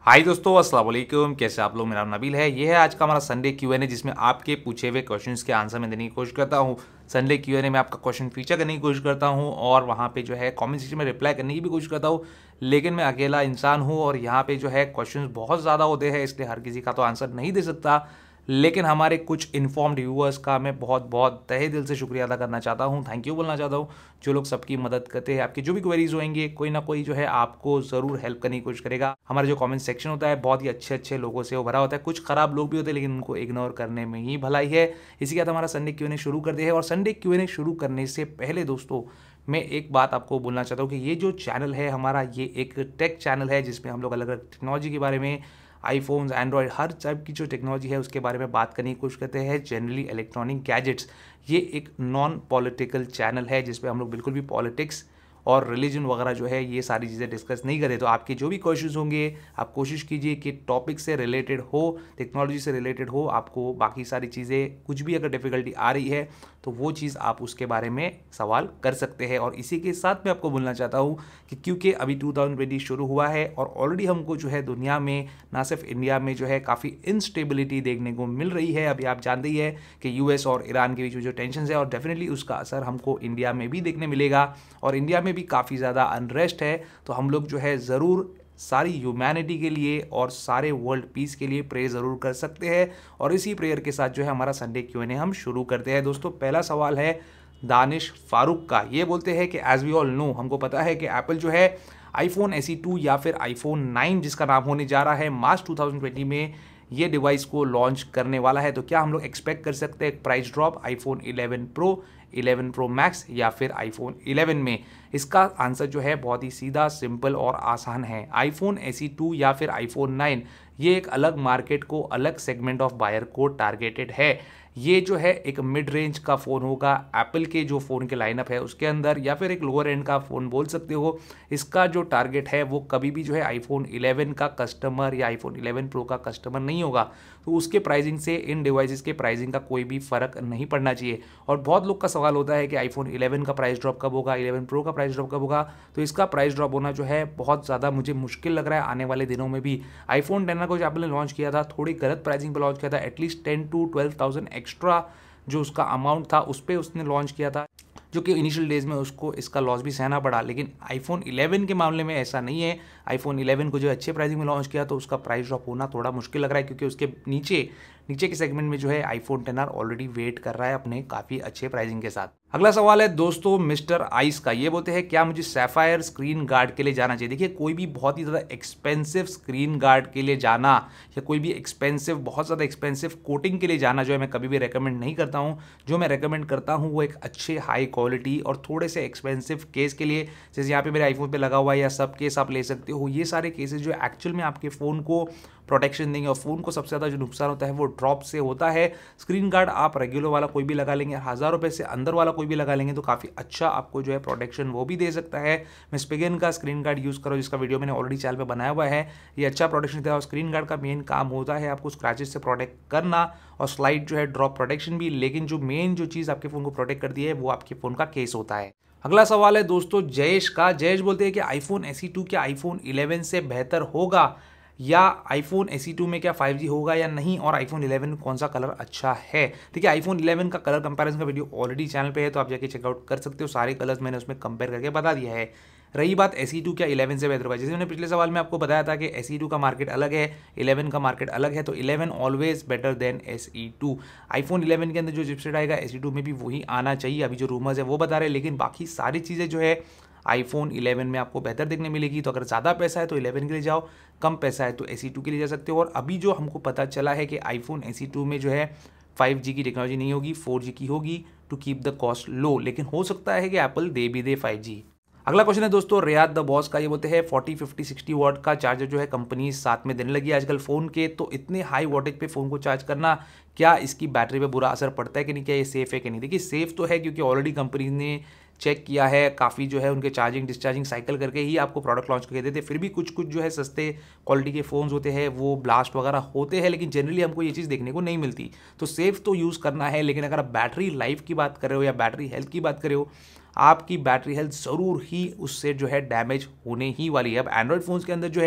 हाय दोस्तों, अस्सलाम वालेकुम। कैसे आप लोग? मेरा नाम नबील है। ये है आज का हमारा संडे क्यूएनए, जिसमें आपके पूछे हुए क्वेश्चंस के आंसर मैं देने की कोशिश करता हूँ। संडे क्यूएनए में आपका क्वेश्चन फीचर करने की कोशिश करता हूँ और वहाँ पे जो है कमेंट सेक्शन में रिप्लाई करने की भी कोशिश करता हूँ। लेकिन मैं अकेला इंसान हूँ और यहाँ पे जो है क्वेश्चंस बहुत ज़्यादा होते हैं, इसलिए हर किसी का तो आंसर नहीं दे सकता। लेकिन हमारे कुछ इन्फॉर्म्ड व्यूअर्स का मैं बहुत बहुत तहे दिल से शुक्रिया अदा करना चाहता हूँ, थैंक यू बोलना चाहता हूँ, जो लोग सबकी मदद करते हैं। आपकी जो भी क्वेरीज होंगे, कोई ना कोई जो है आपको ज़रूर हेल्प करने की कोशिश करेगा। हमारा जो कमेंट सेक्शन होता है बहुत ही अच्छे अच्छे लोगों से वो भरा होता है। कुछ खराब लोग भी होते हैं, लेकिन उनको इग्नोर करने में ही भलाई है। इसी के साथ हमारा संडे क्यूएनए शुरू करते हैं। और संडे क्यूएनए शुरू करने से पहले दोस्तों, मैं एक बात आपको बोलना चाहता हूँ कि ये जो चैनल है हमारा, ये एक टेक चैनल है जिसमें हम लोग अलग अलग टेक्नोलॉजी के बारे में, आईफोन्स, एंड्रॉयड, हर टाइप की जो टेक्नोलॉजी है उसके बारे में बात करने की कोशिश करते हैं। जनरली इलेक्ट्रॉनिक गैजेट्स, ये एक नॉन पॉलिटिकल चैनल है जिसपे हम लोग बिल्कुल भी पॉलिटिक्स और रिलीजन वगैरह जो है ये सारी चीज़ें डिस्कस नहीं करें। तो आपके जो भी क्वेश्चंस होंगे, आप कोशिश कीजिए कि टॉपिक से रिलेटेड हो, टेक्नोलॉजी से रिलेटेड हो। आपको बाकी सारी चीज़ें कुछ भी अगर डिफ़िकल्टी आ रही है तो वो चीज़ आप उसके बारे में सवाल कर सकते हैं। और इसी के साथ मैं आपको बोलना चाहता हूँ कि क्योंकि अभी 2020 शुरू हुआ है और ऑलरेडी हमको जो है दुनिया में, ना सिर्फ इंडिया में, जो है काफ़ी इनस्टेबिलिटी देखने को मिल रही है। अभी आप जानते ही है कि यूएस और ईरान के बीच में जो टेंशन है, और डेफिनेटली उसका असर हमको इंडिया में भी देखने मिलेगा। और इंडिया में भी काफ़ी ज़्यादा अनरेस्ट है। तो हम लोग जो है ज़रूर सारी ह्यूमैनिटी के लिए और सारे वर्ल्ड पीस के लिए प्रे ज़रूर कर सकते हैं। और इसी प्रेयर के साथ जो है हमारा संडे क्यूएनए हम शुरू करते हैं। दोस्तों, पहला सवाल है दानिश फारूक का। ये बोलते हैं कि एज वी ऑल नो, हमको पता है कि एप्पल जो है आईफोन SE2 या फिर आईफोन 9 जिसका नाम होने जा रहा है, मार्च 2020 में ये डिवाइस को लॉन्च करने वाला है। तो क्या हम लोग एक्सपेक्ट कर सकते हैं price drop iPhone 11 pro, 11 pro max या फिर आईफोन 11 में? इसका आंसर जो है बहुत ही सीधा, सिंपल और आसान है। आईफोन SE2 या फिर आईफोन 9 ये एक अलग मार्केट को, अलग सेगमेंट ऑफ बायर को टारगेटेड है। ये जो है एक मिड रेंज का फ़ोन होगा एप्पल के जो फ़ोन के लाइनअप है उसके अंदर, या फिर एक लोअर एंड का फ़ोन बोल सकते हो। इसका जो टारगेट है वो कभी भी जो है आईफोन 11 का कस्टमर या आईफोन 11 प्रो का कस्टमर नहीं होगा। तो उसके प्राइसिंग से इन डिवाइसेस के प्राइसिंग का कोई भी फ़र्क नहीं पड़ना चाहिए। और बहुत लोग का सवाल होता है कि आईफोन 11 का प्राइस ड्रॉप कब होगा, 11 प्रो का प्राइस ड्रॉप कब होगा। तो इसका प्राइस ड्रॉप होना जो है बहुत ज़्यादा मुझे मुश्किल लग रहा है आने वाले दिनों में भी। आईफोन 10 को जो एप्पल ने लॉन्च किया था, थोड़ी गलत प्राइसिंग पर लॉन्च किया था। एटलीस्ट 10 to 12,000 एक्स्ट्रा जो उसका अमाउंट था उस पर उसने लॉन्च किया था, जो कि इनिशियल डेज में उसको इसका लॉस भी सहना पड़ा। लेकिन आईफोन 11 के मामले में ऐसा नहीं है। आईफोन 11 को जो अच्छे प्राइसिंग में लॉन्च किया तो उसका प्राइस ड्रॉप होना थोड़ा मुश्किल लग रहा है, क्योंकि उसके नीचे के सेगमेंट में जो है आईफोन 10R ऑलरेडी वेट कर रहा है अपने काफ़ी अच्छे प्राइसिंग के साथ। अगला सवाल है दोस्तों मिस्टर आइस का। ये बोलते हैं क्या मुझे सैफायर स्क्रीन गार्ड के लिए जाना चाहिए? देखिए, कोई भी बहुत ही ज़्यादा एक्सपेंसिव स्क्रीन गार्ड के लिए जाना या कोई भी एक्सपेंसिव, बहुत ज़्यादा एक्सपेंसिव कोटिंग के लिए जाना जो है मैं कभी भी रेकमेंड नहीं करता हूँ। जो मैं रेकमेंड करता हूँ वो एक अच्छे हाई क्वालिटी और थोड़े से एक्सपेंसिव केस के लिए, जैसे यहाँ पे मेरे आईफोन पे लगा हुआ है, या सब केस आप ले सकते हो। ये सारे केसेस जो एक्चुअल में आपके फ़ोन को प्रोटेक्शन देंगे। और फ़ोन को सबसे ज़्यादा जो नुकसान होता है वो ड्रॉप से होता है। स्क्रीन गार्ड आप रेगुलर वाला कोई भी लगा लेंगे, 1000 रुपये से अंदर वाला कोई भी लगा लेंगे तो काफ़ी अच्छा आपको जो है प्रोटेक्शन वो भी दे सकता है। मैं स्पिगन का स्क्रीन गार्ड यूज़ करो, जिसका वीडियो मैंने ऑलरेडी चैनल पे बनाया हुआ है। ये अच्छा प्रोटेक्शन देता है। और स्क्रीन गार्ड का मेन काम होता है आपको स्क्रैचेस से प्रोटेक्ट करना और स्लाइड जो है ड्रॉप प्रोटेक्शन भी। लेकिन जो मेन जो चीज़ आपके फ़ोन को प्रोटेक्ट करती है वो आपके फ़ोन का केस होता है। अगला सवाल है दोस्तों जयेश का। जयेश बोलते हैं कि आईफोन SE2 क्या आईफोन 11 से बेहतर होगा, या आईफोन SE2 में क्या 5G होगा या नहीं, और आईफोन 11 में कौन सा कलर अच्छा है? देखिए, आईफोन 11 का कलर कंपैरिजन का वीडियो ऑलरेडी चैनल पे है, तो आप जाके चेकआउट कर सकते हो। सारे कलर्स मैंने उसमें कंपेयर करके बता दिया है। रही बात SE2 क्या 11 से बेहतर होगा, जैसे मैंने पिछले सवाल में आपको बताया था कि SE2 का मार्केट अलग है, 11 का मार्केट अलग है। तो 11 always better than SE2। IPhone 11 के अंदर जो चिपसेट आएगा SE2 में भी वही आना चाहिए। अभी जो रूमर्स है वो बता रहे हैं, लेकिन बाकी सारी चीज़ें जो है आईफोन 11 में आपको बेहतर देखने मिलेगी। तो अगर ज़्यादा पैसा है तो 11 के लिए जाओ, कम पैसा है तो SE2 के लिए जा सकते हो। और अभी जो हमको पता चला है कि आईफोन SE2 में जो है 5G की टेक्नोलॉजी नहीं होगी, 4G की होगी, to keep the cost low. लेकिन हो सकता है कि एप्पल दे भी दे 5G। अगला क्वेश्चन है दोस्तों रियाद द बॉस का। ये बोलते हैं 40, 50, 60 वाट का चार्जर जो है कंपनी साथ में देने लगी है आजकल फ़ोन के। तो इतने हाई वोल्टेज पे फ़ोन को चार्ज करना, क्या इसकी बैटरी पे बुरा असर पड़ता है कि नहीं, क्या ये सेफ़ है कि नहीं? देखिए, सेफ़ तो है, क्योंकि ऑलरेडी कंपनी ने चेक किया है। काफ़ी जो है उनके चार्जिंग डिस्चार्जिंग साइकिल करके ही आपको प्रोडक्ट लॉन्च करके देते। फिर भी कुछ कुछ जो है सस्ते क्वालिटी के फ़ोन्स होते हैं वो ब्लास्ट वगैरह होते हैं, लेकिन जनरली हमको ये चीज़ देखने को नहीं मिलती। तो सेफ़ तो यूज़ करना है, लेकिन अगर आप बैटरी लाइफ की बात कर रहे हो या बैटरी हेल्थ की बात कर रहे हो, आपकी बैटरी हेल्थ ज़रूर ही उससे जो है डैमेज होने ही वाली है। अब एंड्रॉयड फ़ोन्स के अंदर जो है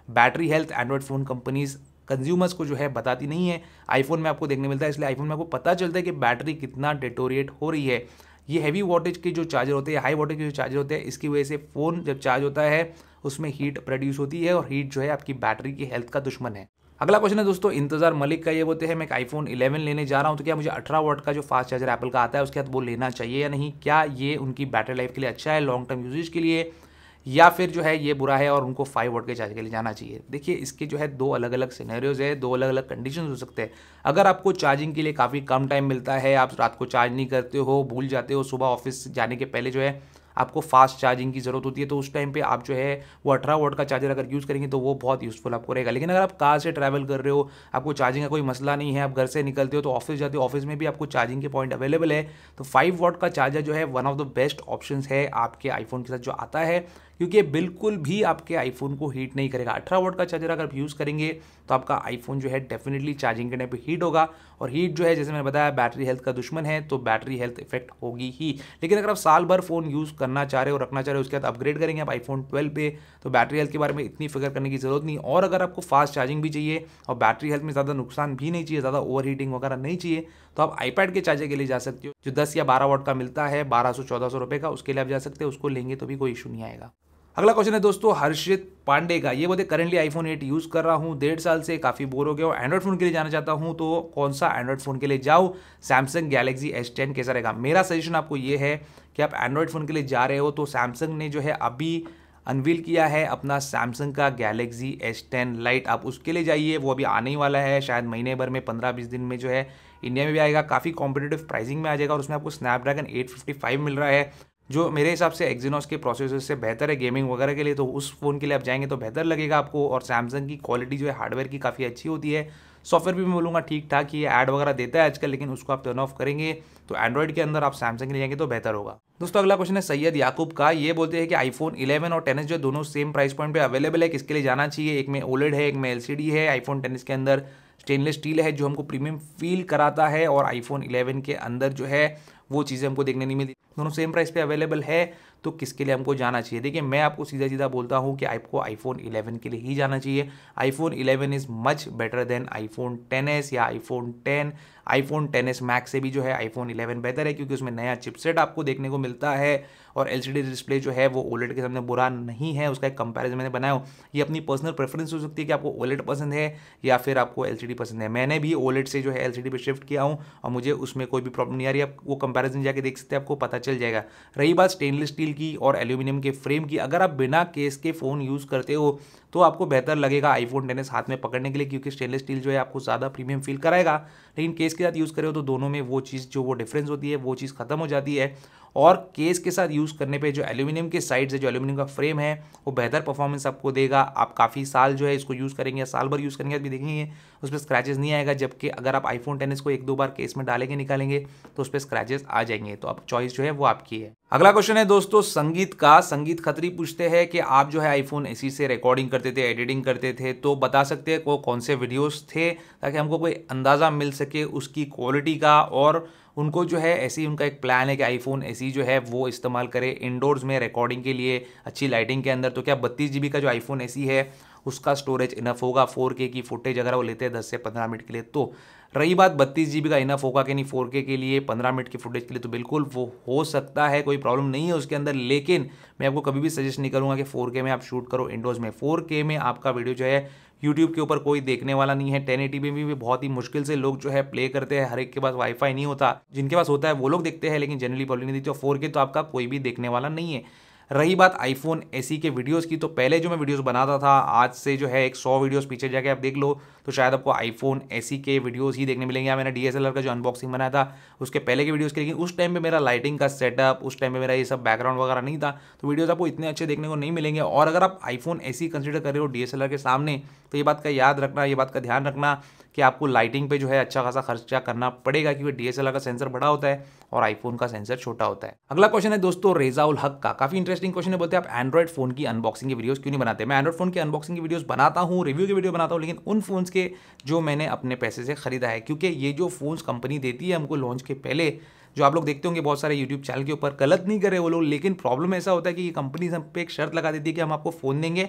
battery health android phone companies consumers को जो है बताती नहीं है, आईफोन में आपको देखने मिलता है। इसलिए आईफोन में आपको पता चलता है कि बैटरी कितना डिटोरिएट हो रही है। ये हैवी वोल्टेज के जो चार्जर होते हैं, हाई वोल्टेज के जो चार्जर होते हैं, इसकी वजह से फ़ोन जब चार्ज होता है उसमें हीट प्रोड्यूस होती है और हीट जो है आपकी बैटरी की हेल्थ का दुश्मन है। अगला क्वेश्चन है दोस्तों इंतजार मलिक का, ये बोलते हैं मैं एक आईफोन 11 लेने जा रहा हूं, तो क्या मुझे 18 वाट का जो फास्ट चार्जर एप्पल का आता है उसके साथ वो लेना चाहिए या नहीं? क्या ये उनकी बैटरी लाइफ के लिए अच्छा है, लॉन्ग टर्म यूजेज के लिए, या फिर जो है ये बुरा है और उनको 5 वाट के चार्जर के लिए जाना चाहिए? देखिए, इसके जो है दो अलग अलग सिनेरियोज है, दो अलग अलग कंडीशन हो सकते हैं। अगर आपको चार्जिंग के लिए काफ़ी कम टाइम मिलता है, आप रात को चार्ज नहीं करते हो, भूल जाते हो, सुबह ऑफिस जाने के पहले जो है आपको फास्ट चार्जिंग की ज़रूरत होती है, तो उस टाइम पे आप जो है वो 18 वाट का चार्जर अगर यूज़ करेंगे तो वो बहुत यूज़फुल आपको रहेगा। लेकिन अगर आप कार से ट्रैवल कर रहे हो, आपको चार्जिंग का कोई मसला नहीं है, आप घर से निकलते हो तो ऑफिस जाते हो, ऑफिस में भी आपको चार्जिंग के पॉइंट अवेलेबल है, तो 5 वाट का चार्जर जो है one of the best option है आपके आईफोन के साथ जो आता है, क्योंकि ये बिल्कुल भी आपके आईफोन को हीट नहीं करेगा। 18 वाट का चार्जर अगर आप यूज़ करेंगे तो आपका आईफोन जो है डेफिनेटली चार्जिंग करने पे हीट होगा, और हीट जो है जैसे मैंने बताया बैटरी हेल्थ का दुश्मन है, तो बैटरी हेल्थ इफेक्ट होगी ही। लेकिन अगर आप साल भर फ़ोन यूज़ करना चाह रहे हो, रखना चाह रहे हो, उसके बाद अपग्रेड करेंगे आप आईफोन 12 पे, तो बैटरी हेल्थ के बारे में इतनी फिक्र करने की ज़रूरत नहीं। और अगर आपको फास्ट चार्जिंग भी चाहिए और बैटरी हेल्थ में ज़्यादा नुकसान भी नहीं चाहिए, ज़्यादा ओवर हीटिंग वगैरह नहीं चाहिए, तो आप आईपैड के चार्जर के लिए जा सकते हो, जो 10 या 12 वाट का मिलता है, 1200-1400 रुपये का, उसके लिए आप जा सकते हो, उसको लेंगे तो भी कोई इशू नहीं आएगा। अगला क्वेश्चन है दोस्तों हर्षित पांडे का, ये बोलते करेंटली आईफोन 8 यूज़ कर रहा हूँ, 1.5 साल से काफ़ी बोर हो गया हूँ, एंड्रॉइड फ़ोन के लिए जाना चाहता हूँ, तो कौन सा एंड्रॉइड फ़ोन के लिए जाऊँ, सैमसंग गैलेक्सी S10 कैसा रहेगा? मेरा सजेशन आपको ये है कि आप एंड्रॉइड फ़ोन के लिए जा रहे हो तो सैमसंग ने जो है अभी अनवील किया है अपना सैमसंग का गैलेक्सी S10 लाइट, आप उसके लिए जाइए, वो अभी आने ही वाला है, शायद महीने भर में 15-20 दिन में जो है इंडिया में भी आएगा, काफ़ी कॉम्पिटेटिव प्राइसिंग में आ जाएगा, और उसमें आपको स्नैपड्रैगन 855 मिल रहा है, जो मेरे हिसाब से एक्जिनोस के प्रोसेसर से बेहतर है गेमिंग वगैरह के लिए, तो उस फ़ोन के लिए आप जाएंगे तो बेहतर लगेगा आपको। और सैमसंग की क्वालिटी जो है हार्डवेयर की काफ़ी अच्छी होती है, सॉफ्टवेयर भी मैं बोलूँगा ठीक ठाक ही, ऐड वगैरह देता है आजकल, लेकिन उसको आप टर्न ऑफ करेंगे तो एंड्रॉइड के अंदर आप सैमसंग के लिए जाएंगे तो बेहतर होगा। दोस्तों अगला क्वेश्चन है सैयद याकूब का, ये बोलते हैं कि आईफोन 11 और 10s जो दोनों सेम प्राइस पॉइंट पे अवेलेबल है, किसके लिए जाना चाहिए? एक में ओलेड है, एक में LCD है, आईफोन 10s के अंदर स्टेनलेस स्टील है जो हमको प्रीमियम फील कराता है, और आईफोन 11 के अंदर जो है वो चीज़ें हमको देखने नहीं मिलती। दोनों सेम प्राइस पे अवेलेबल है, तो किसके लिए हमको जाना चाहिए? देखिए, मैं आपको सीधा सीधा बोलता हूँ कि आपको आईफोन 11 के लिए ही जाना चाहिए। IPhone 11 is much better than iPhone 10s या आईफोन 10। आईफोन 10s मैक्स से भी जो है आईफोन 11 बेहतर है, क्योंकि उसमें नया चिपसेट आपको देखने को मिलता है, और LCD डिस्प्ले जो है वो ओलेड के सामने बुरा नहीं है। उसका एक कंपैरिजन मैंने बनाया हूँ, ये अपनी पर्सनल प्रेफरेंस हो सकती है कि आपको ओलेड पसंद है या फिर आपको LCD पसंद है। मैंने भी ओलेड से जो है LCD पे शिफ्ट किया हूँ और मुझे उसमें कोई भी प्रॉब्लम नहीं आ रही। आप वो कंपैरिजन जाके देख सकते हैं, आपको पता चल जाएगा। रही बात स्टेनलेस स्टील की और एल्यूमिनियम के फ्रेम की, अगर आप बिना केस के फ़ोन यूज़ करते हो तो आपको बेहतर लगेगा आईफोन 10s हाथ में पकड़ने के लिए, क्योंकि स्टेनलेस स्टील जो है आपको ज़्यादा प्रीमियम फील कराएगा। लेकिन केस के साथ यूज़ करो तो दोनों में वो चीज़ जो वो डिफरेंस होती है वो चीज़ खत्म हो जाती है, और केस के साथ यूज़ करने पे जो एल्यूमिनियम के साइड से जो एल्यूमिनियम का फ्रेम है वो बेहतर परफॉर्मेंस आपको देगा। आप काफ़ी साल जो है इसको यूज़ करेंगे या साल भर यूज़ करेंगे भी देखेंगे उस पर स्क्रैचेस नहीं आएगा, जबकि अगर आप आईफोन 10s को 1-2 बार केस में डालेंगे निकालेंगे तो उस पर स्क्रैचेस आ जाएंगे। तो अब चॉइस जो है वो आपकी है। अगला क्वेश्चन है दोस्तों संगीत का, संगीत खत्री पूछते हैं कि आप जो है आईफोन SE से रिकॉर्डिंग करते थे, एडिटिंग करते थे, तो बता सकते हैं वो कौन से वीडियोस थे, ताकि हमको कोई अंदाज़ा मिल सके उसकी क्वालिटी का। और उनको जो है ऐसे ही उनका एक प्लान है कि आईफोन SE जो है वो इस्तेमाल करे इंडोर्स में रिकॉर्डिंग के लिए अच्छी लाइटिंग के अंदर। तो क्या 32 GB का जो आईफोन SE है उसका स्टोरेज इनफ होगा 4K की फुटेज अगर वो लेते हैं 10 से 15 मिनट के लिए? तो रही बात 32 GB का इनफ होगा कि नहीं 4K के लिए 15 मिनट की फुटेज के लिए, तो बिल्कुल वो हो सकता है, कोई प्रॉब्लम नहीं है उसके अंदर। लेकिन मैं आपको कभी भी सजेस्ट नहीं करूँगा कि 4K में आप शूट करो इंडोर्स में। 4K में आपका वीडियो जो है यूट्यूब के ऊपर कोई देखने वाला नहीं है। 1080p में भी बहुत ही मुश्किल से लोग जो है प्ले करते हैं, हर एक के पास वाईफाई नहीं होता, जिनके पास होता है वो लोग देखते हैं, लेकिन जनरली पब्लिक नहीं देखती। 4K तो आपका कोई भी देखने वाला नहीं है। रही बात आईफोन SE के वीडियोस की, तो पहले जो मैं वीडियोस बनाता था, आज से जो है 100 वीडियोस पीछे जाके आप देख लो तो शायद आपको आईफोन SE के वीडियोस ही देखने मिलेंगे। या मैंने DSLR का जो अनबॉक्सिंग बनाया था उसके पहले के वीडियोस के, लेकिन उस टाइम पे मेरा लाइटिंग का सेटअप, उस टाइम पे मेरा ये सब बैकग्राउंड वगैरह नहीं था, तो वीडियोस आपको इतने अच्छे देखने को नहीं मिलेंगे। और अगर आप आईफोन SE कंसिडर कर रहे हो DSLR के सामने, तो ये बात का याद रखना, ये बात का ध्यान रखना कि आपको लाइटिंग पे जो है अच्छा खासा खर्चा करना पड़ेगा, क्योंकि DSLR का सेंसर बड़ा होता है और आईफोन का सेंसर छोटा होता है। अगला क्वेश्चन है दोस्तों रेजाउल हक का, काफी इंटरेस्टिंग क्वेश्चन है, बोलते हैं आप एंड्रॉइड फोन की अनबॉक्सिंग की वीडियोस क्यों नहीं बनाते? मैं एंड्रॉइड फोन की अनबॉक्सिंग की वीडियोस बनाता हूँ, रिव्यू की वीडियो बनाता हूँ, लेकिन उन फोन्स के जो मैंने अपने पैसे से खरीदा है, क्योंकि ये जो फोन्स कंपनी देती है हमको लॉन्च के पहले, जो आप लोग देखते होंगे बहुत सारे यूट्यूब चैनल के ऊपर, गलत नहीं कर रहे वो लोग, लेकिन प्रॉब्लम ऐसा होता है कि ये कंपनी हम पे एक शर्त लगा देती है कि हम आपको फ़ोन देंगे,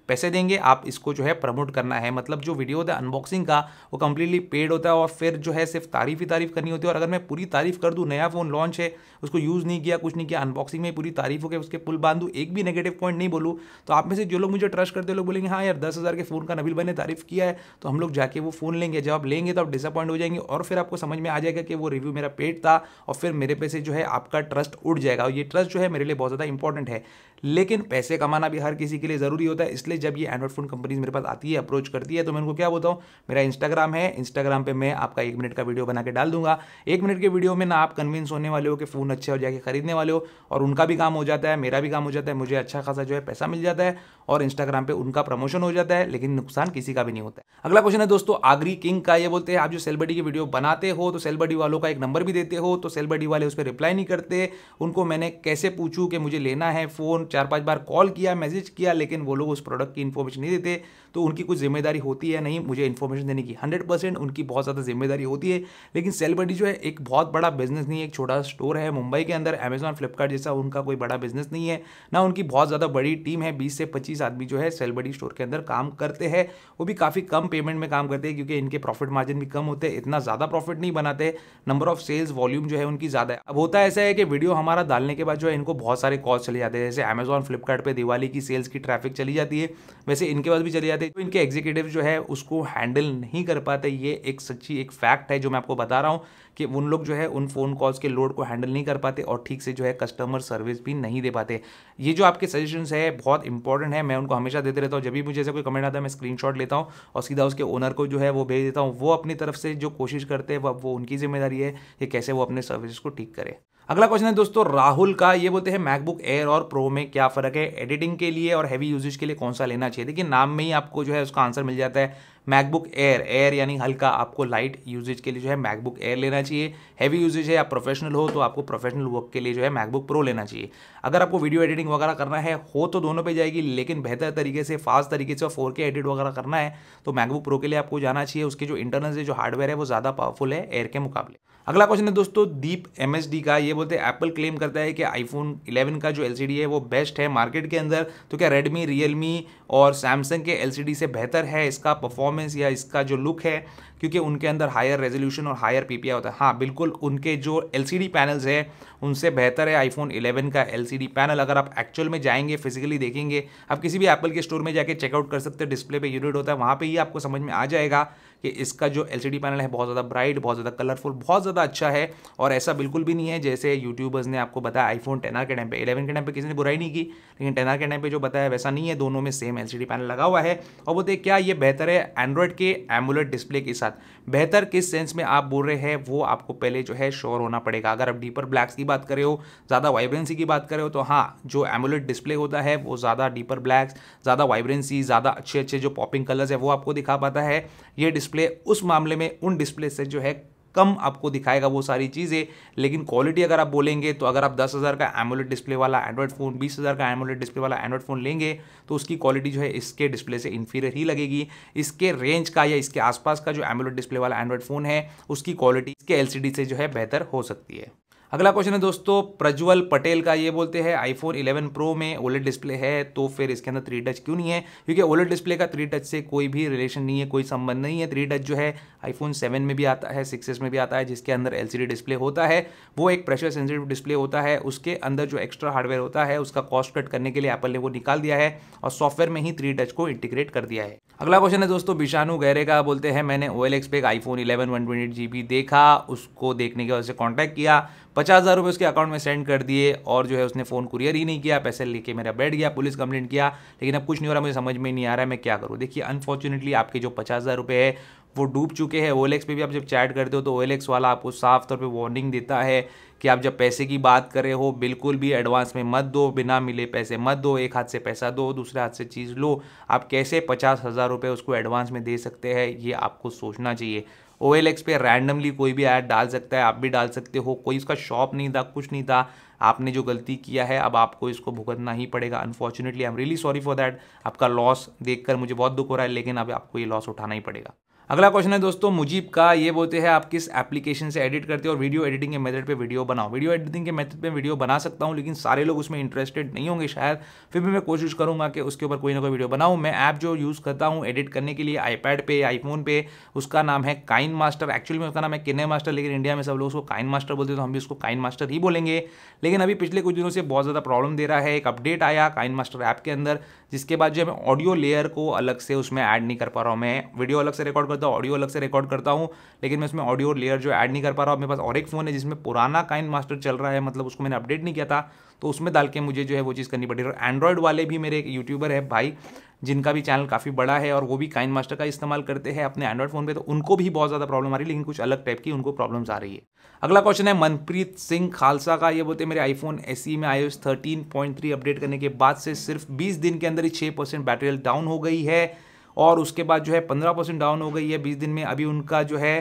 पैसे देंगे, आप इसको जो है प्रमोट करना है। मतलब जो वीडियो होता है अनबॉक्सिंग का वो कंप्लीटली पेड होता है और फिर जो है सिर्फ तारीफ ही तारीफ करनी होती है। और अगर मैं पूरी तारीफ कर दूं, नया फ़ोन लॉन्च है, उसको यूज़ नहीं किया, कुछ नहीं किया, अनबॉक्सिंग में पूरी तारीफ हो गई, उसके पुल बांध दूँ, एक भी नेगेटिव पॉइंट नहीं बोलूँ, तो आप में से जो लोग मुझे ट्रस्ट करते हैं लोग बोलेंगे हाँ यार 10,000 के फ़ोन का नबील भाई ने तारीफ किया है तो हम लोग जाके वो फ़ोन लेंगे। जब आप लेंगे तो आप डिसअपॉइंट हो जाएंगे और फिर आपको समझ में आ जाएगा कि वो रिव्यू मेरा पेड था और फिर मेरे पे से जो है आपका ट्रस्ट उड़ जाएगा। और ये ट्रस्ट जो है मेरे लिए बहुत ज़्यादा इंपॉर्टेंट है। लेकिन पैसे कमाना भी हर किसी के लिए ज़रूरी होता है, इसलिए जब ये एंड्रॉइड फ़ोन कंपनीज मेरे पास आती है, अप्रोच करती है, तो मैं उनको क्या बोलता हूँ, मेरा इंस्टाग्राम है, इंस्टाग्राम पे मैं आपका 1 मिनट का वीडियो बना के डाल दूंगा। 1 मिनट के वीडियो में ना आप कन्विंस होने वाले हो कि फ़ोन अच्छे हो जाके खरीदने वाले हो, और उनका भी काम हो जाता है, मेरा भी काम हो जाता है, मुझे अच्छा खासा जो है पैसा मिल जाता है और इंस्टाग्राम पे उनका प्रमोशन हो जाता है, लेकिन नुकसान किसी का भी नहीं होता है। अगला क्वेश्चन है दोस्तों आगरी किंग का। ये बोलते हैं आप जो सेल बडी की वीडियो बनाते हो तो सेल बडी वालों का एक नंबर भी देते हो, तो सेल बडी वाले उस पर रिप्लाई नहीं करते, उनको मैंने कैसे पूछूं कि मुझे लेना है फ़ोन, 4-5 बार कॉल किया, मैसेज किया, लेकिन वो लोग उस प्रोडक्ट की इन्फॉर्मेशन नहीं देते। तो उनकी कुछ जिम्मेदारी होती है नहीं मुझे इन्फॉर्मेशन देने की, 100% उनकी बहुत ज़्यादा जिम्मेदारी होती है। लेकिन सेल बडी जो है एक बहुत बड़ा बिजनेस नहीं है, एक छोटा स्टोर है मुंबई के अंदर, अमेजॉन फ्लिपकार्ट जैसा उनका कोई बड़ा बिजनेस नहीं है, ना उनकी बहुत ज़्यादा बड़ी टीम है। 20 से 25 आदमी जो है सेल बडी स्टोर के अंदर काम करते हैं, वो भी काफ़ी कम पेमेंट में काम करते हैं क्योंकि इनके प्रॉफिट मार्जिन भी कम होते हैं, इतना ज़्यादा प्रॉफिट नहीं बनाते, नंबर ऑफ सेल्स वॉल्यूम जो है उनकी ज़्यादा है। अब होता ऐसा है कि वीडियो हमारा डालने के बाद जो है इनको बहुत सारे कॉल्स चले जाते हैं, जैसे अमेजॉन फ्लिपकार्ट पे दिवाली की सेल्स की ट्रैफिक चली जाती है, वैसे इनके पास भी चली जाती है। तो इनके एग्जीक्यूटिव जो है उसको हैंडल नहीं कर पाते, ये एक सच्ची एक फैक्ट है जो मैं आपको बता रहा हूँ कि उन लोग जो है उन फ़ोन कॉल्स के लोड को हैंडल नहीं कर पाते और ठीक से जो है कस्टमर सर्विस भी नहीं दे पाते। ये जो आपके सजेशंस है बहुत इंपॉर्टेंट है, मैं उनको हमेशा देते रहता हूँ। जब भी मुझे ऐसा कोई कमेंट आता है मैं स्क्रीनशॉट लेता हूँ और सीधा उसके ओनर को जो है वो भेज देता हूँ। वो अपनी तरफ से जो कोशिश करते हैं वो उनकी जिम्मेदारी है कि कैसे वो अपने सर्विस को ठीक करे। अगला क्वेश्चन है दोस्तों राहुल का। ये बोलते हैं मैकबुक एयर और प्रो में क्या फ़र्क है, एडिटिंग के लिए और हैवी यूजेज के लिए कौन सा लेना चाहिए। देखिए नाम में ही आपको जो है उसका आंसर मिल जाता है, मैकबुक एयर, एयर यानी हल्का, आपको लाइट यूजेज के लिए जो है मैकबुक एयर लेना चाहिए। हैवी यूजेज है, आप प्रोफेशनल हो तो आपको प्रोफेशनल वर्क के लिए जो है मैकबुक प्रो लेना चाहिए। अगर आपको वीडियो एडिटिंग वगैरह करना है हो तो दोनों पे जाएगी, लेकिन बेहतर तरीके से फास्ट तरीके से 4K एडिट वगैरह करना है तो मैकबुक प्रो के लिए आपको जाना चाहिए। उसके जो इंटरनल से जो हार्डवेयर है वो ज़्यादा पावरफुल है एयर के मुकाबले। अगला क्वेश्चन है दोस्तों दीप MSD का। ये बोलते हैं एप्पल क्लेम करता है कि iPhone 11 का जो LCD है वो बेस्ट है मार्केट के अंदर, तो क्या रेडमी, रियलमी और सैमसंग के LCD से बेहतर है इसका परफॉर्मेंस या इसका जो लुक है, क्योंकि उनके अंदर हायर रेजोल्यूशन और हायर PPI होता है। हाँ बिल्कुल, उनके जो LCD पैनल्स है उनसे बेहतर है iPhone 11 का LCD पैनल। अगर आप एक्चुअल में जाएंगे, फिजिकली देखेंगे, आप किसी भी एप्पल के स्टोर में जाके चेकआउट कर सकते हैं, डिस्प्ले पे यूनिट होता है, वहाँ पे ही आपको समझ में आ जाएगा कि इसका जो LCD पैनल है बहुत ज़्यादा ब्राइट, बहुत ज़्यादा कलरफुल, बहुत ज़्यादा अच्छा है। और ऐसा बिल्कुल भी नहीं है जैसे यूट्यूबर्स ने आपको बताया iPhone 10R के टाइम पे, 11 के टाइम पे किसी ने बुराई नहीं की, लेकिन 10R के टाइम पे जो बताया वैसा नहीं है, दोनों में सेम LCD पैनल लगा हुआ है। और वो देख क्या ये बेहतर है एंड्रॉयड के एमुलेट डिस्प्ले के साथ। बेहतर किस सेंस में आप बोल रहे हैं वो आपको पहले जो है श्योर होना पड़ेगा। अगर आप डीपर ब्लैक्स की बात कर रहे हो, ज़्यादा वाइब्रेंसी की बात कर रहे हो, तो हाँ जो एमुलेट डिस्प्ले होता है वो ज़्यादा डीपर ब्लैक्स, ज़्यादा वाइब्रेंसी, ज़्यादा अच्छे अच्छे जो पॉपिंग कलर्स है वो आपको दिखा पाता है। ये डिस्प्ले उस मामले में उन डिस्प्ले से जो है कम आपको दिखाएगा वो सारी चीज़ें। लेकिन क्वालिटी अगर आप बोलेंगे तो अगर आप 10,000 का एमोलेड डिस्प्ले वाला एंड्रॉयड फ़ोन, 20,000 का एमोलेड डिस्प्ले वाला एंड्रॉयड फ़ोन लेंगे तो उसकी क्वालिटी जो है इसके डिस्प्ले से इन्फीरियर ही लगेगी। इसके रेंज का या इसके आसपास का जो एमोलेड डिस्प्ले वाला एंड्रॉयड फ़ोन है उसकी क्वालिटी इसके LCD से जो है बेहतर हो सकती है। अगला क्वेश्चन है दोस्तों प्रज्वल पटेल का। ये बोलते हैं iPhone 11 Pro में OLED डिस्प्ले है तो फिर इसके अंदर 3 टच क्यों नहीं है, क्योंकि OLED डिस्प्ले का 3 टच से कोई भी रिलेशन नहीं है, कोई संबंध नहीं है। 3 टच जो है iPhone 7 में भी आता है, 6s में भी आता है, जिसके अंदर LCD डिस्प्ले होता है। वो एक प्रेशर सेंसिटिव डिस्प्ले होता है, उसके अंदर जो एक्स्ट्रा हार्डवेयर होता है उसका कॉस्ट कट करने के लिए एप्पल ने वो निकाल दिया है और सॉफ्टवेयर में ही 3 टच को इंटीग्रेट कर दिया है। अगला क्वेश्चन है दोस्तों बिशानु गहरे का। बोलते हैं मैंने OLX पे एक iPhone 11 128GB देखा, उसको देखने के वजह से कॉन्टैक्ट किया, 50,000 रुपये उसके अकाउंट में सेंड कर दिए और जो है उसने फ़ोन कुरियर ही नहीं किया, पैसे लेके मेरा बैठ गया, पुलिस कंप्लेंट किया, लेकिन अब कुछ नहीं हो रहा, मुझे समझ में नहीं आ रहा है मैं क्या करूँ। देखिए अनफॉर्चुनेटली आपके जो 50,000 रुपये है वो डूब चुके हैं। OLX पे भी आप जब चैट करते हो तो OLX वाला आपको साफ तौर पे वार्निंग देता है कि आप जब पैसे की बात कर रहे हो बिल्कुल भी एडवांस में मत दो, बिना मिले पैसे मत दो, एक हाथ से पैसा दो, दूसरे हाथ से चीज़ लो। आप कैसे 50,000 रुपये उसको एडवांस में दे सकते हैं, ये आपको सोचना चाहिए। OLX पे रैंडमली कोई भी ऐड डाल सकता है, आप भी डाल सकते हो, कोई उसका शॉप नहीं था, कुछ नहीं था। आपने जो गलती किया है अब आपको इसको भुगतना ही पड़ेगा। Unfortunately I am really sorry for that. आपका लॉस देखकर मुझे बहुत दुख हो रहा है, लेकिन अब आपको ये लॉस उठाना ही पड़ेगा। अगला क्वेश्चन है दोस्तों मुजीब का, ये बोलते हैं आप किस एप्लीकेशन से एडिट करते हो और वीडियो एडिटिंग के मेथड पे वीडियो बनाओ। वीडियो एडिटिंग के मेथड पे वीडियो बना सकता हूँ, लेकिन सारे लोग उसमें इंटरेस्टेड नहीं होंगे शायद, फिर भी मैं कोशिश करूंगा कि उसके ऊपर कोई ना कोई वीडियो बनाऊँ। मैं ऐप जो यूज़ करता हूँ एडिट करने के लिए आईपैड पे, आईफोन पे, उसका नाम है काइन मास्टर। एक्चुअली में उसका नाम है QnA मास्टर, लेकिन इंडिया में सब लोग उसको काइन मास्टर बोलते हैं, तो हम भी उसको काइन मास्टर ही बोलेंगे। लेकिन अभी पिछले कुछ दिनों से बहुत ज़्यादा प्रॉब्लम दे रहा है। एक अपडेट आया काइन मास्टर ऐप के अंदर, जिसके बाद जो मैं ऑडियो लेयर को अलग से उसमें ऐड नहीं कर पा रहा हूँ। मैं वीडियो अलग से रिकॉर्ड करता हूँ, ऑडियो अलग से रिकॉर्ड करता हूँ, लेकिन मैं उसमें ऑडियो लेयर जो ऐड नहीं कर पा रहा हूँ। मेरे पास और एक फ़ोन है जिसमें पुराना काइन मास्टर चल रहा है, मतलब उसको मैंने अपडेट नहीं किया था, तो उसमें डाल के मुझे जो है वो चीज़ करनी पड़ी। और एंड्रॉयड वाले भी मेरे एक यूट्यूबर है भाई, जिनका भी चैनल काफ़ी बड़ा है और वो भी काइन मास्टर का इस्तेमाल करते हैं अपने एंड्रॉयड फ़ोन पे, तो उनको भी बहुत ज़्यादा प्रॉब्लम आ रही है, लेकिन कुछ अलग टाइप की उनको प्रॉब्लम्स आ रही है। अगला क्वेश्चन है मनप्रीत सिंह खालसा का, ये बोलते हैं मेरे आईफोन SE में iOS 13.3 अपडेट करने के बाद से सिर्फ 20 दिन के अंदर ही 6% बैटरी हेल्थ डाउन हो गई है, और उसके बाद जो है 15% डाउन हो गई है 20 दिन में। अभी उनका जो है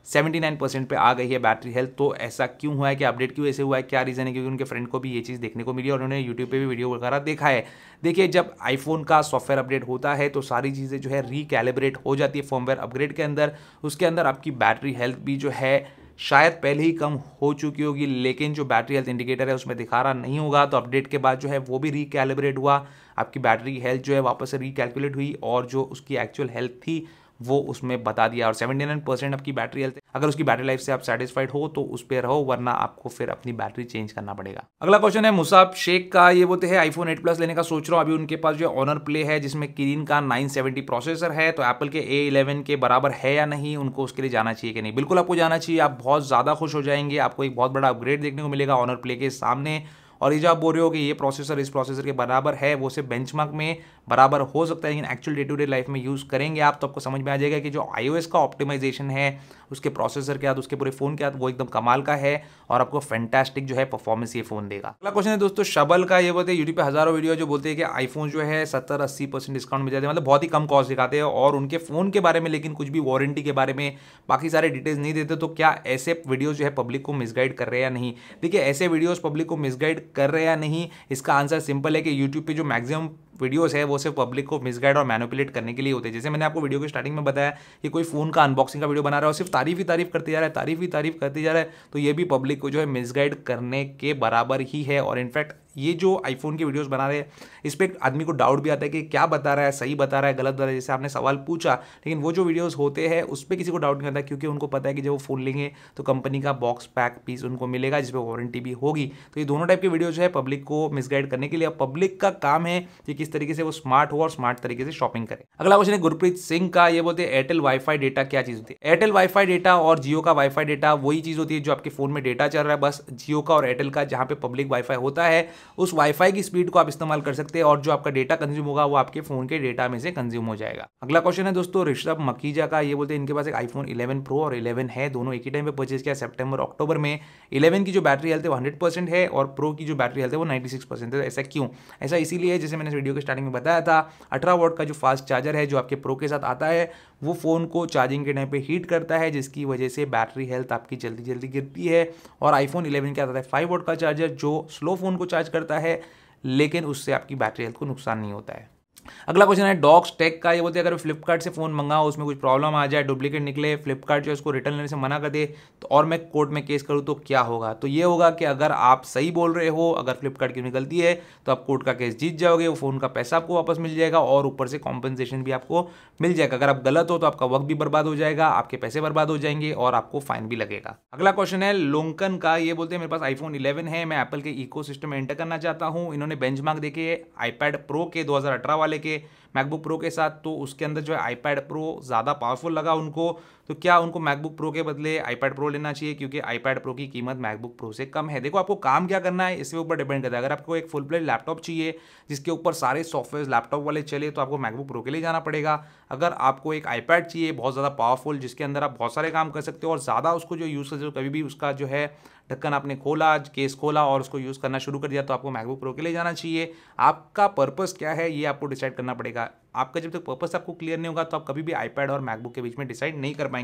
79% पे आ गई है बैटरी हेल्थ। तो ऐसा क्यों हुआ है, कि अपडेट क्यों ऐसे हुआ है, क्या रीज़न है? क्योंकि उनके फ्रेंड को भी ये चीज़ देखने को मिली और उन्होंने यूट्यूब पे भी वीडियो वगैरह देखा है। देखिए, जब आईफोन का सॉफ्टवेयर अपडेट होता है तो सारी चीज़ें जो है रिकैलिब्रेट हो जाती है फर्मवेयर अपग्रेड के अंदर। उसके अंदर आपकी बैटरी हेल्थ भी जो है शायद पहले ही कम हो चुकी होगी, लेकिन जो बैटरी हेल्थ इंडिकेटर है उसमें दिखा रहा नहीं होगा। तो अपडेट के बाद जो है वो भी रिकैलिब्रेट हुआ, आपकी बैटरी हेल्थ जो है वापस से रिकैलकुलेट हुई, और जो उसकी एक्चुअल हेल्थ थी वो उसमें बता दिया। और 79% आपकी बैटरी हेल्थ, अगर उसकी बैटरी लाइफ से आप सेटिस्फाइड हो तो उस पर रहो, वरना आपको फिर अपनी बैटरी चेंज करना पड़ेगा। अगला क्वेश्चन है मुसाब शेख का, ये बोलते हैं आईफोन 8 प्लस लेने का सोच रहा हूँ। अभी उनके पास जो ऑनर प्ले है जिसमें किरीन का 970 प्रोसेसर है, तो एप्पल के A11 के बराबर है या नहीं, उनको उसके लिए जाना चाहिए कि नहीं? बिल्कुल आपको जाना चाहिए, आप बहुत ज़्यादा खुश हो जाएंगे, आपको एक बहुत बड़ा अपग्रेड देखने को मिलेगा ऑनर प्ले के सामने। और ये जो आप बोल रहे हो कि ये प्रोसेसर इस प्रोसेसर के बराबर है, वो सिर्फ बेंचमार्क में बराबर हो सकता है, लेकिन actual day to day life में यूज़ करेंगे आप तो आपको समझ में आ जाएगा कि जो iOS का ऑप्टिमाइजेशन है उसके प्रोसेसर के साथ, उसके पूरे फ़ोन के साथ, वो एकदम कमाल का है और आपको फैंटास्टिक जो है परफॉर्मेंस ये फ़ोन देगा। अगला क्वेश्चन है दोस्तों शबल का, ये बोलते हैं यूट्यूब पे हज़ारों वीडियो जो बोलते हैं कि आईफोन जो है 70-80% डिस्काउंट मिल जाते हैं, मतलब बहुत ही कम कॉस्ट दिखाते हैं और उनके फ़ोन के बारे में, लेकिन कुछ भी वारंटी के बारे में बाकी सारे डिटेल्स नहीं देते। तो क्या ऐसे वीडियोज़ जो है पब्लिक को मिसगाइड कर रहे हैं या नहीं? देखिए, ऐसे वीडियोज़ पब्लिक को मिसगाइड कर रहे हैं या नहीं, इसका आंसर सिंपल है कि यूट्यूब पे जो मैक्सिमम वीडियोस है वो सिर्फ पब्लिक को मिसगाइड और मैनिपुलेट करने के लिए होते हैं। जैसे मैंने आपको वीडियो के स्टार्टिंग में बताया कि कोई फ़ोन का अनबॉक्सिंग का वीडियो बना रहा है और सिर्फ तारीफ ही तारीफ करते जा रहा है, तारीफ ही तारीफ करते जा रहा है, तो ये भी पब्लिक को जो है मिसगाइड करने के बराबर ही है। और इनफैक्ट ये जो आईफोन की वीडियोस बना रहे हैं, इस पर आदमी को डाउट भी आता है कि क्या बता रहा है, सही बता रहा है, गलत बता रहा है, जैसे आपने सवाल पूछा। लेकिन वो जो वीडियोस होते हैं उस पर किसी को डाउट नहीं आता, क्योंकि उनको पता है कि जब वो फ़ोन लेंगे तो कंपनी का बॉक्स पैक पीस उनको मिलेगा जिस पर वारंटी भी होगी। तो ये दोनों टाइप के वीडियो जो है पब्लिक को मिसगाइड करने के लिए, पब्लिक का काम है कि किस तरीके से वो स्मार्ट हो और स्मार्ट तरीके से शॉपिंग करे। अगला क्वेश्चन है गुरप्रीत सिंह का, ये बोलते हैं एयरटेल वाईफाई डेटा क्या चीज़ होती है? एयरटेल वाईफाई डेटा और जियो का वाईफाई डेटा वही चीज़ होती है जो आपके फ़ोन में डेटा चल रहा है, बस जियो का और एयरटेल का जहाँ पे पब्लिक वाईफाई होता है उस वाईफाई की स्पीड को आप इस्तेमाल कर सकते हैं, और जो आपका डेटा कंज्यूम होगा वो आपके फोन के डेटा में से कंज्यूम हो जाएगा। अगला क्वेश्चन है दोस्तों ऋषभ मकीजा का, ये बोलते हैं इनके पास एक आईफोन 11 प्रो और 11 है, दोनों एक ही टाइम पे परचेज किया सितंबर अक्टूबर में। 11 की जो बैटरी हेल्थ है वो 100% है और प्रो की जो बैटरी हेल्थ है वो 96% है। ऐसा क्यों? ऐसा इसीलिए, जैसे मैंने वीडियो के स्टार्टिंग में बताया था, 18 वॉट का जो फास्ट चार्जर है जो आपके प्रो के साथ आता है वो फ़ोन को चार्जिंग के टाइम पे हीट करता है, जिसकी वजह से बैटरी हेल्थ आपकी जल्दी जल्दी गिरती है। और आईफोन 11 के आता है 5 वॉट का चार्जर जो स्लो फ़ोन को चार्ज करता है, लेकिन उससे आपकी बैटरी हेल्थ को नुकसान नहीं होता है। अगला क्वेश्चन है डॉग्स टेक का, ये बोलते हैं अगर फ्लिपकार्ट से फ़ोन मंगाओ उसमें कुछ प्रॉब्लम आ जाए, डुप्लीकेट निकले, फ्लिपकार्ट जो है उसको रिटर्न लेने से मना कर दे तो और मैं कोर्ट में केस करूँ तो क्या होगा? तो ये होगा कि अगर आप सही बोल रहे हो, अगर फ्लिपकार्ट की गलती है तो आप कोर्ट का केस जीत जाओगे, वो फ़ोन का पैसा आपको वापस मिल जाएगा और ऊपर से कॉम्पनसेशन भी आपको मिल जाएगा। अगर आप गलत हो तो आपका वक्त भी बर्बाद हो जाएगा, आपके पैसे बर्बाद हो जाएंगे और आपको फाइन भी लगेगा। अगला क्वेश्चन है लोंकन का, ये बोलते हैं मेरे पास आईफोन 11 है, मैं एप्पल के इकोसिस्टम में एंटर करना चाहता हूँ। इन्होंने बेंचमार्क देखे आईपैड प्रो के 2018 वाले के मैकबुक प्रो के साथ, तो उसके अंदर जो है आईपैड प्रो ज़्यादा पावरफुल लगा उनको। तो क्या उनको मैकबुक प्रो के बदले आईपैड प्रो लेना चाहिए, क्योंकि आईपैड प्रो की कीमत मैकबुक प्रो से कम है? देखो, आपको काम क्या करना है इसके ऊपर डिपेंड करता है। अगर आपको एक फुल फ्लेज लैपटॉप चाहिए जिसके ऊपर सारे सॉफ्टवेयर लैपटॉप वाले चले तो आपको मैकबुक प्रो के लिए जाना पड़ेगा। अगर आपको एक आईपैड चाहिए बहुत ज़्यादा पावरफुल जिसके अंदर आप बहुत सारे काम कर सकते हो और ज़्यादा उसको जो यूज़ करते हो, कभी भी उसका जो है ढक्कन आपने खोला, केस खोला और उसको यूज़ करना शुरू कर दिया, तो आपको मैकबुक प्रो के लिए जाना चाहिए। आपका पर्पस क्या है ये आपको डिसाइड करना पड़ेगा। आपका जब तक पर्पस आपको क्लियर नहीं होगा तो आप कभी भी आईपैड और मैकबुक के बीच में डिसाइड नहीं कर पाएंगे।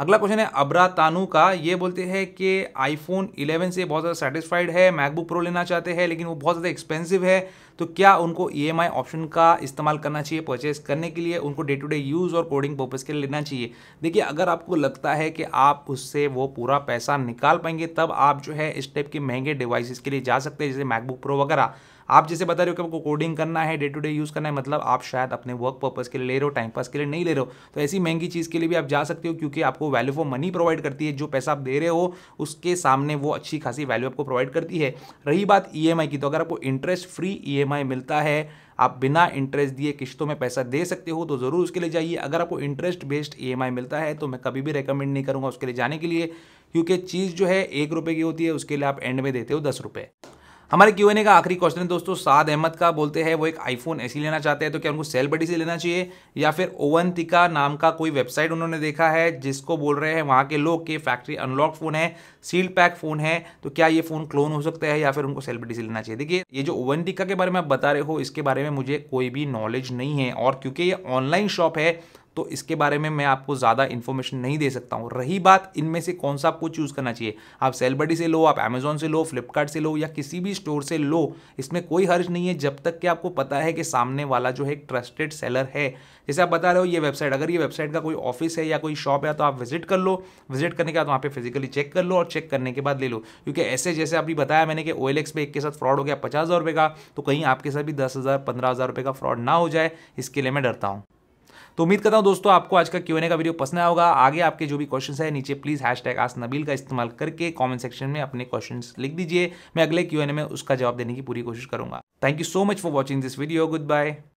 अगला क्वेश्चन है अबरा तानू का। ये बोलते हैं कि आईफोन 11 से बहुत ज़्यादा सेटिस्फाइड है, मैकबुक प्रो लेना चाहते हैं लेकिन वो बहुत ज़्यादा एक्सपेंसिव है, तो क्या उनको ईएमआई ऑप्शन का इस्तेमाल करना चाहिए परचेस करने के लिए, उनको डे टू डे यूज़ और कोडिंग पर्पज़ के लिए लेना चाहिए? देखिए, अगर आपको लगता है कि आप उससे वो पूरा पैसा निकाल पाएंगे तब आप जो है इस टाइप के महंगे डिवाइसेस के लिए जा सकते हैं, जैसे मैकबुक प्रो वगैरह। आप जैसे बता रहे हो कि आपको कोडिंग करना है, डे टू डे यूज़ करना है, मतलब आप शायद अपने वर्क पर्पज़ के लिए ले रहे हो, टाइम पास के लिए नहीं ले रहे हो, तो ऐसी महंगी चीज़ के लिए भी आप जा सकते हो क्योंकि आपको वैल्यू फॉर मनी प्रोवाइड करती है। जो पैसा आप दे रहे हो उसके सामने वो अच्छी खासी वैल्यू आपको प्रोवाइड करती है। रही बात ईएमआई की, तो अगर आपको इंटरेस्ट फ्री ईएमआई मिलता है, आप बिना इंटरेस्ट दिए किश्तों में पैसा दे सकते हो, तो ज़रूर उसके लिए जाइए। अगर आपको इंटरेस्ट बेस्ड ईएमआई मिलता है तो मैं कभी भी रेकमेंड नहीं करूँगा उसके लिए जाने के लिए, क्योंकि चीज़ जो है 1 रुपये की होती है, उसके लिए आप एंड में देते हो 10 रुपये। हमारे क्यूएनए का आखिरी क्वेश्चन है दोस्तों साद अहमद का। बोलते हैं वो एक आईफोन ऐसी लेना चाहते हैं, तो क्या उनको सेल बडी से लेना चाहिए या फिर ओवंतिका नाम का कोई वेबसाइट उन्होंने देखा है जिसको बोल रहे हैं वहाँ के लोग के फैक्ट्री अनलॉक फ़ोन है, सील्ड पैक फ़ोन है, तो क्या ये फ़ोन क्लोन हो सकता है या फिर उनको सेल बडी से लेना चाहिए? देखिए, ये जो ओवंतिका के बारे में आप बता रहे हो इसके बारे में मुझे कोई भी नॉलेज नहीं है, और क्योंकि ये ऑनलाइन शॉप है तो इसके बारे में मैं आपको ज़्यादा इन्फॉर्मेशन नहीं दे सकता हूँ। रही बात इनमें से कौन सा आपको चूज़ करना चाहिए, आप सेलबडी से लो, आप अमेजोन से लो, फ्लिपकार्ट से लो या किसी भी स्टोर से लो, इसमें कोई हर्ज नहीं है जब तक कि आपको पता है कि सामने वाला जो है एक ट्रस्टेड सेलर है। जैसे आप बता रहे हो ये वेबसाइट, अगर ये वेबसाइट का कोई ऑफिस है या कोई शॉप है तो आप विजिट कर लो, विजिट करने के बाद वहाँ पे फिजिकली चेक कर लो और चेक करने के बाद ले लो, क्योंकि ऐसे जैसे अभी बताया मैंने कि OLX पे एक के साथ फ्रॉड हो गया 50,000 रुपये का, तो कहीं आपके साथ भी 10,000 15,000 रुपये का फ्रॉड ना हो जाए, इसके लिए मैं डरता हूँ। तो उम्मीद करता हूं दोस्तों आपको आज का क्यूएनए का वीडियो पसंद आया होगा। आगे आपके जो भी क्वेश्चंस है नीचे प्लीज #AskNabil का इस्तेमाल करके कमेंट सेक्शन में अपने क्वेश्चंस लिख दीजिए। मैं अगले क्यूएनए में उसका जवाब देने की पूरी कोशिश करूंगा। Thank you so much for watching this video. Good bye.